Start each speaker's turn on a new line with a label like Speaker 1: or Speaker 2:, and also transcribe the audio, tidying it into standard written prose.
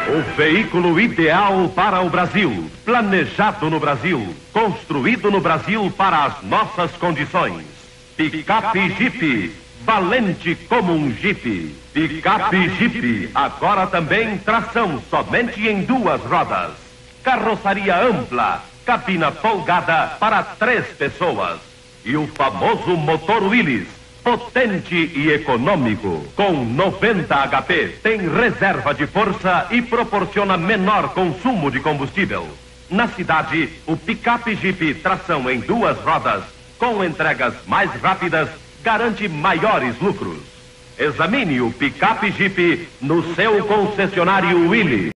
Speaker 1: O veículo ideal para o Brasil, planejado no Brasil, construído no Brasil para as nossas condições. Picape Jeep, valente como um Jeep. Picape Jeep, agora também tração somente em 2 rodas. Carroceria ampla, cabina folgada para 3 pessoas. E o famoso motor Willys, potente e econômico. Com 90 HP, tem reserva de força e proporciona menor consumo de combustível. Na cidade, o Picape Jeep tração em 2 rodas, com entregas mais rápidas, garante maiores lucros. Examine o Picape Jeep no seu concessionário Willys.